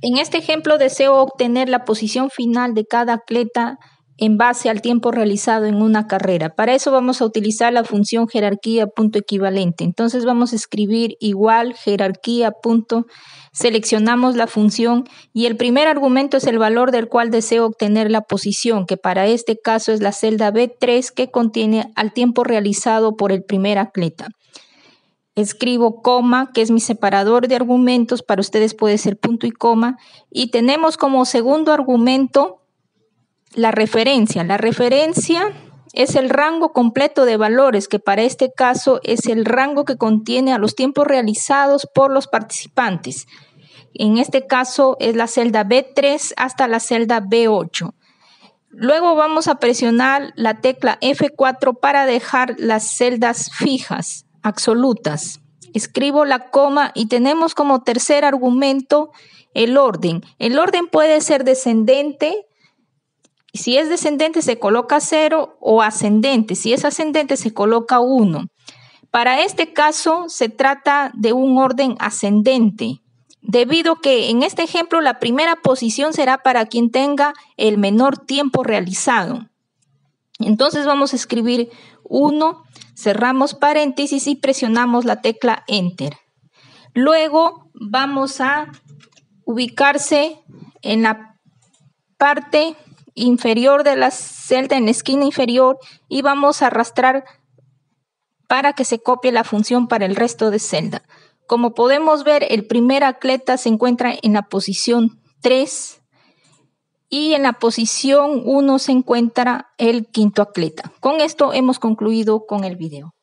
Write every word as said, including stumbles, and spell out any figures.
En este ejemplo deseo obtener la posición final de cada atleta en base al tiempo realizado en una carrera. Para eso vamos a utilizar la función jerarquía punto equivalente. Entonces vamos a escribir igual jerarquía punto, seleccionamos la función y el primer argumento es el valor del cual deseo obtener la posición, que para este caso es la celda B tres, que contiene al tiempo realizado por el primer atleta. Escribo coma, que es mi separador de argumentos, para ustedes puede ser punto y coma, y tenemos como segundo argumento la referencia. La referencia es el rango completo de valores, que para este caso es el rango que contiene a los tiempos realizados por los participantes. En este caso es la celda B tres hasta la celda B ocho. Luego vamos a presionar la tecla F cuatro para dejar las celdas fijas, absolutas. Escribo la coma y tenemos como tercer argumento el orden. El orden puede ser descendente. Si es descendente se coloca cero, o ascendente. Si es ascendente se coloca uno. Para este caso se trata de un orden ascendente, debido que en este ejemplo la primera posición será para quien tenga el menor tiempo realizado. Entonces vamos a escribir uno, cerramos paréntesis y presionamos la tecla Enter. Luego vamos a ubicarse en la parte inferior de la celda, en la esquina inferior, y vamos a arrastrar para que se copie la función para el resto de celda. Como podemos ver, el primer atleta se encuentra en la posición tres y en la posición uno se encuentra el quinto atleta. Con esto hemos concluido con el video.